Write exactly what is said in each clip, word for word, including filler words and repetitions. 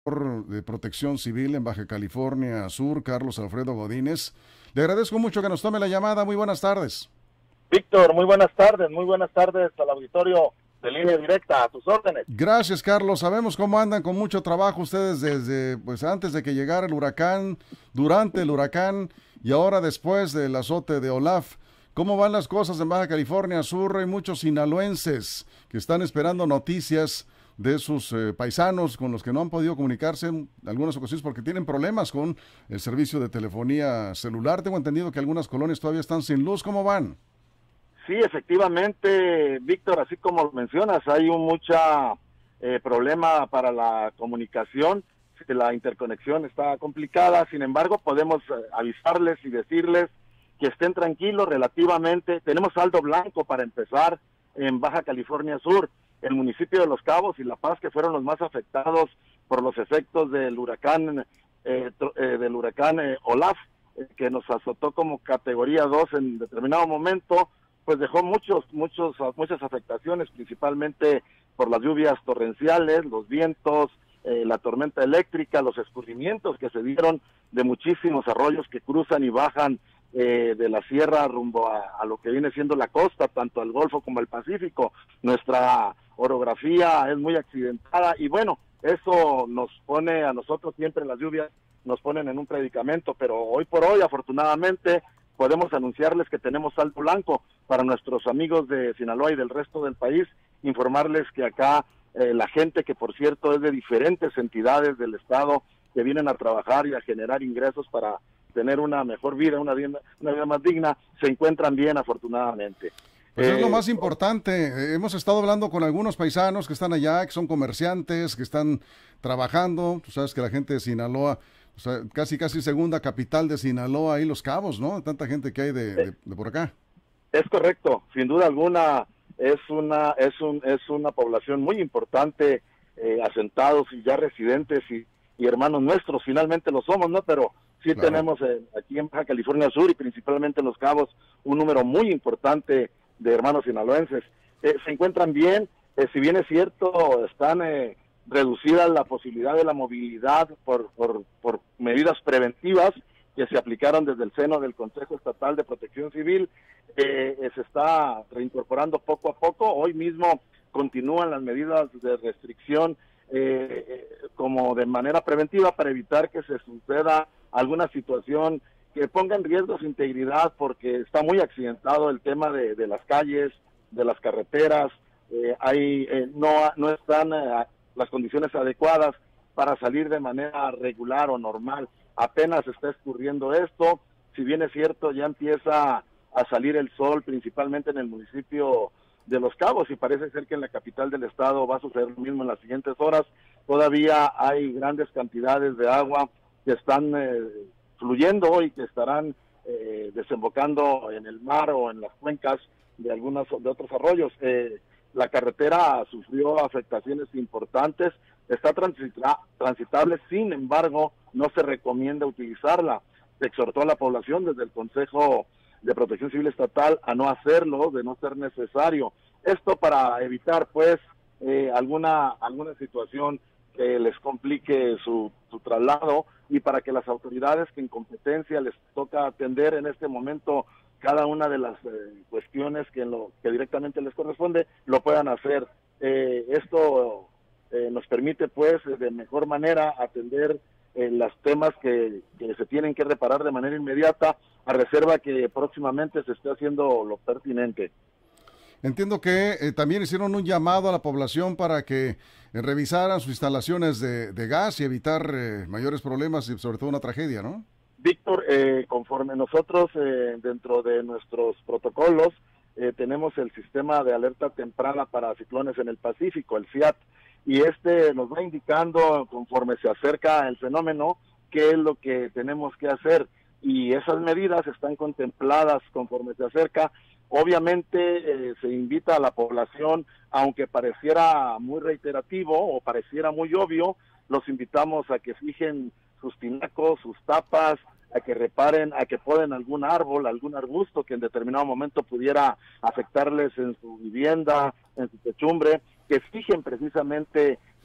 de Protección Civil en Baja California Sur, Carlos Alfredo Godínez. Le agradezco mucho que nos tome la llamada. Muy buenas tardes. Víctor, muy buenas tardes, muy buenas tardes al auditorio de Línea Directa, a tus órdenes. Gracias, Carlos. Sabemos cómo andan con mucho trabajo ustedes desde, pues antes de que llegara el huracán, durante el huracán y ahora después del azote de Olaf. ¿Cómo van las cosas en Baja California Sur? Hay muchos sinaloenses que están esperando noticias de sus eh, paisanos con los que no han podido comunicarse en algunas ocasiones porque tienen problemas con el servicio de telefonía celular. Tengo entendido que algunas colonias todavía están sin luz. ¿Cómo van? Sí, efectivamente, Víctor, así como lo mencionas, hay un mucha eh, problema para la comunicación, la interconexión está complicada. Sin embargo, podemos eh, avisarles y decirles que estén tranquilos relativamente. Tenemos saldo blanco para empezar en Baja California Sur, el municipio de Los Cabos y La Paz, que fueron los más afectados por los efectos del huracán eh, eh, del huracán eh, Olaf, eh, que nos azotó como categoría dos en determinado momento. Pues dejó muchos, muchos, muchas afectaciones, principalmente por las lluvias torrenciales, los vientos, eh, la tormenta eléctrica, los escurrimientos que se dieron de muchísimos arroyos que cruzan y bajan eh, de la sierra rumbo a, a lo que viene siendo la costa, tanto al Golfo como al Pacífico. Nuestra orografía es muy accidentada y bueno, eso nos pone a nosotros siempre, las lluvias nos ponen en un predicamento, pero hoy por hoy, afortunadamente, podemos anunciarles que tenemos saldo blanco para nuestros amigos de Sinaloa y del resto del país, informarles que acá eh, la gente, que por cierto es de diferentes entidades del estado, que vienen a trabajar y a generar ingresos para tener una mejor vida, una vida, una vida más digna, se encuentran bien afortunadamente. Pues eh, es lo más importante. Hemos estado hablando con algunos paisanos que están allá, que son comerciantes, que están trabajando. Tú sabes que la gente de Sinaloa, o sea, casi casi segunda capital de Sinaloa, ahí Los Cabos, ¿no? Tanta gente que hay de, de, de por acá. Es correcto, sin duda alguna es una es un es una población muy importante, eh, asentados y ya residentes y, y hermanos nuestros, finalmente lo somos, ¿no? Pero sí claro, tenemos eh, aquí en Baja California Sur y principalmente en Los Cabos un número muy importante de hermanos sinaloenses. Eh, se encuentran bien, eh, si bien es cierto, están eh, reducida la posibilidad de la movilidad por, por, por medidas preventivas que se aplicaron desde el seno del Consejo Estatal de Protección Civil. Eh, eh, se está reincorporando poco a poco. Hoy mismo continúan las medidas de restricción eh, eh, como de manera preventiva para evitar que se suceda alguna situación que ponga en riesgo su integridad, porque está muy accidentado el tema de, de las calles, de las carreteras. Eh, hay eh, no, no están eh, las condiciones adecuadas para salir de manera regular o normal. Apenas está escurriendo esto. Si bien es cierto, ya empieza a salir el sol, principalmente en el municipio de Los Cabos, y parece ser que en la capital del estado va a suceder lo mismo en las siguientes horas. Todavía hay grandes cantidades de agua que están eh, fluyendo y que estarán eh, desembocando en el mar o en las cuencas de algunos de otros arroyos. Eh, la carretera sufrió afectaciones importantes, está transita transitable, sin embargo, no se recomienda utilizarla. Se exhortó a la población desde el Consejo de Protección Civil Estatal a no hacerlo, de no ser necesario. Esto para evitar, pues, eh, alguna alguna situación que les complique su, su traslado y para que las autoridades que en competencia les toca atender en este momento cada una de las eh, cuestiones que, en lo, que directamente les corresponde, lo puedan hacer. Eh, esto eh, nos permite, pues, de mejor manera atender eh, los temas que, que se tienen que reparar de manera inmediata, a reserva que próximamente se esté haciendo lo pertinente. Entiendo que eh, también hicieron un llamado a la población para que eh, revisaran sus instalaciones de, de gas y evitar eh, mayores problemas y sobre todo una tragedia, ¿no? Víctor, eh, conforme nosotros eh, dentro de nuestros protocolos eh, tenemos el sistema de alerta temprana para ciclones en el Pacífico, el C I A T, y este nos va indicando conforme se acerca el fenómeno qué es lo que tenemos que hacer, y esas medidas están contempladas conforme se acerca. Obviamente eh, se invita a la población, aunque pareciera muy reiterativo o pareciera muy obvio, los invitamos a que fijen sus tinacos, sus tapas, a que reparen, a que poden algún árbol, algún arbusto que en determinado momento pudiera afectarles en su vivienda, en su techumbre, que fijen precisamente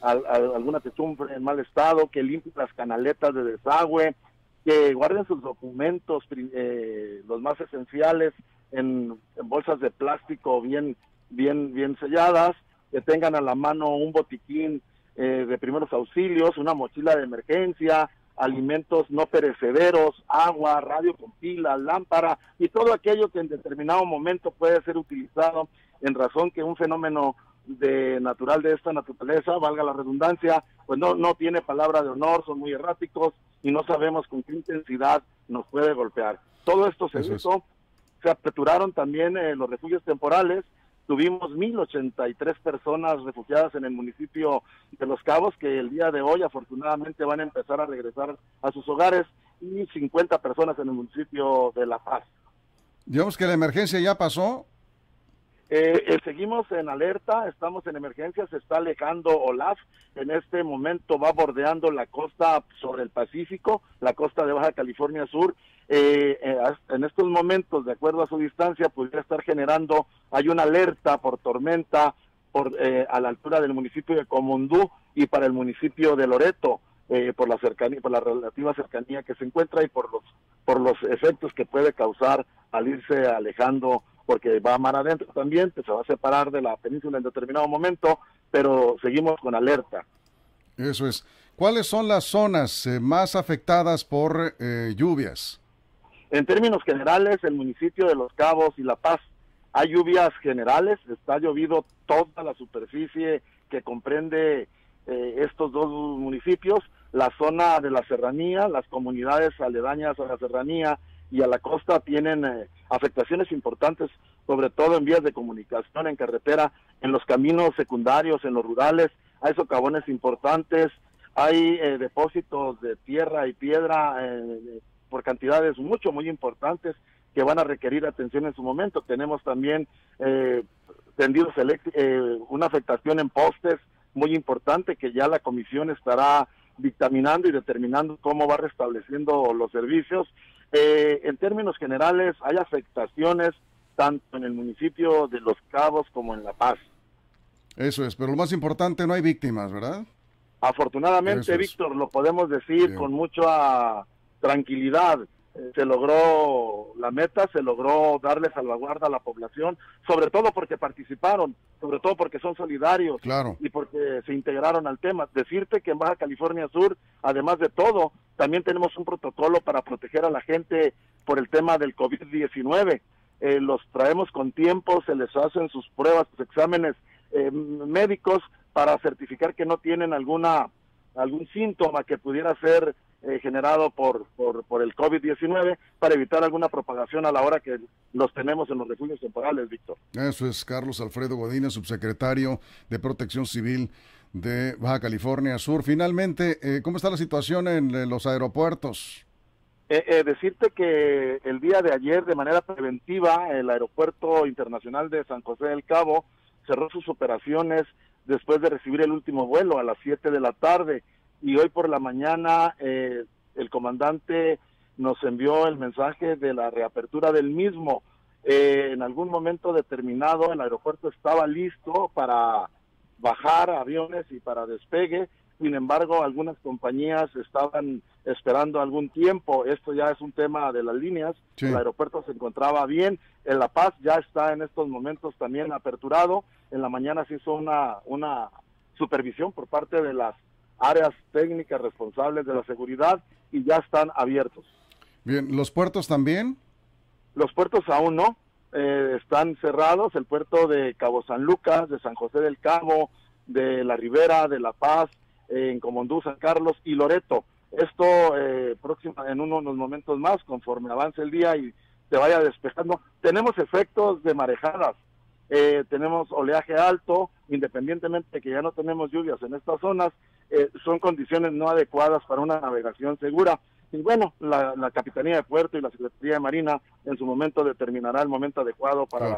al, al, alguna techumbre en mal estado, que limpien las canaletas de desagüe, que guarden sus documentos, eh, los más esenciales, en, en bolsas de plástico bien, bien, bien selladas, que tengan a la mano un botiquín eh, de primeros auxilios, una mochila de emergencia, alimentos no perecederos, agua, radio con pila, lámpara y todo aquello que en determinado momento puede ser utilizado en razón que un fenómeno de natural de esta naturaleza, valga la redundancia, pues no, no tiene palabra de honor, son muy erráticos y no sabemos con qué intensidad nos puede golpear. Todo esto se Eso hizo, es. Se aperturaron también eh, los refugios temporales. Tuvimos mil ochenta y tres personas refugiadas en el municipio de Los Cabos, que el día de hoy afortunadamente van a empezar a regresar a sus hogares, y cincuenta personas en el municipio de La Paz. Digamos que la emergencia ya pasó. Eh, eh, seguimos en alerta, estamos en emergencia, se está alejando Olaf, en este momento va bordeando la costa sobre el Pacífico, la costa de Baja California Sur. Eh, eh, en estos momentos, de acuerdo a su distancia, podría estar generando, hay una alerta por tormenta por eh, a la altura del municipio de Comondú y para el municipio de Loreto, eh, por la cercanía, por la relativa cercanía que se encuentra y por los por los efectos que puede causar al irse alejando, porque va a mar adentro también, que se va a separar de la península en determinado momento, pero seguimos con alerta. Eso es. ¿Cuáles son las zonas eh, más afectadas por eh, lluvias? En términos generales, el municipio de Los Cabos y La Paz, hay lluvias generales, está llovido toda la superficie que comprende eh, estos dos municipios, la zona de la serranía, las comunidades aledañas a la serranía y a la costa tienen eh, afectaciones importantes, sobre todo en vías de comunicación, en carretera, en los caminos secundarios, en los rurales, hay socavones importantes, hay eh, depósitos de tierra y piedra eh, por cantidades mucho, muy importantes que van a requerir atención en su momento. Tenemos también eh, tendidos eh, una afectación en postes muy importante que ya la comisión estará dictaminando y determinando cómo va restableciendo los servicios. Eh, en términos generales, hay afectaciones tanto en el municipio de Los Cabos como en La Paz. Eso es, pero lo más importante, no hay víctimas, ¿verdad? Afortunadamente, Víctor, lo podemos decir Bien. Con mucha tranquilidad. Eh, se logró la meta, se logró darle salvaguarda a la población, sobre todo porque participaron, sobre todo porque son solidarios claro. y porque se integraron al tema. Decirte que en Baja California Sur, además de todo, también tenemos un protocolo para proteger a la gente por el tema del COVID diecinueve. Eh, los traemos con tiempo, se les hacen sus pruebas, sus exámenes eh, médicos para certificar que no tienen alguna algún síntoma que pudiera ser eh, generado por, por por el COVID diecinueve, para evitar alguna propagación a la hora que los tenemos en los refugios temporales, Víctor. Eso es Carlos Alfredo Godínez, subsecretario de Protección Civil de Baja California Sur. Finalmente, eh, ¿cómo está la situación en, en los aeropuertos? Eh, eh, decirte que el día de ayer, de manera preventiva, el Aeropuerto Internacional de San José del Cabo cerró sus operaciones después de recibir el último vuelo a las siete de la tarde, y hoy por la mañana eh, el comandante nos envió el mensaje de la reapertura del mismo. Eh, en algún momento determinado el aeropuerto estaba listo para bajar aviones y para despegue. Sin embargo, algunas compañías estaban esperando algún tiempo. Esto ya es un tema de las líneas. Sí. El aeropuerto se encontraba bien. En La Paz ya está en estos momentos también aperturado. En la mañana se hizo una, una supervisión por parte de las áreas técnicas responsables de la seguridad y ya están abiertos. Bien, ¿los puertos también? Los puertos aún no. Eh, están cerrados. El puerto de Cabo San Lucas, de San José del Cabo, de La Ribera, de La Paz, en Comondú, San Carlos y Loreto. Esto eh, próxima, en unos momentos más, conforme avance el día y se vaya despejando. Tenemos efectos de marejadas, eh, tenemos oleaje alto, independientemente de que ya no tenemos lluvias en estas zonas, eh, son condiciones no adecuadas para una navegación segura. Y bueno, la, la Capitanía de Puerto y la Secretaría de Marina en su momento determinará el momento adecuado para claro.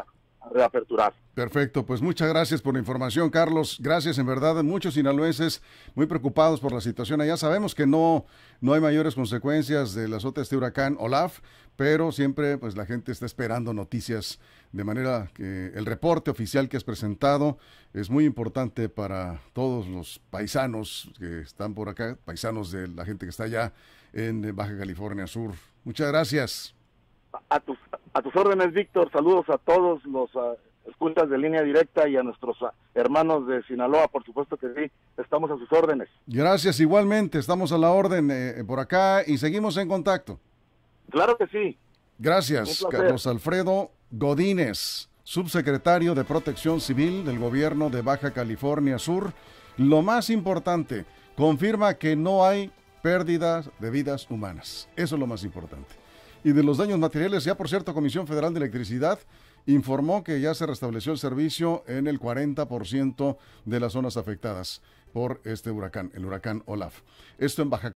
reaperturar. Perfecto, pues muchas gracias por la información, Carlos. Gracias, en verdad, muchos sinaloenses muy preocupados por la situación allá. Sabemos que no, no hay mayores consecuencias del azote de este huracán Olaf, pero siempre pues la gente está esperando noticias, de manera que el reporte oficial que has presentado es muy importante para todos los paisanos que están por acá, paisanos de la gente que está allá en Baja California Sur. Muchas gracias. A tus, a tus órdenes, Víctor. Saludos a todos los uh, escuchas de Línea Directa y a nuestros uh, hermanos de Sinaloa, por supuesto que sí, estamos a sus órdenes. Gracias, igualmente, estamos a la orden eh, por acá y seguimos en contacto. Claro que sí. Gracias, Carlos Alfredo Godínez, subsecretario de Protección Civil del Gobierno de Baja California Sur. Lo más importante, confirma que no hay pérdidas de vidas humanas. Eso es lo más importante. Y de los daños materiales, ya por cierto, Comisión Federal de Electricidad informó que ya se restableció el servicio en el cuarenta por ciento de las zonas afectadas por este huracán, el huracán Olaf. Esto en Baja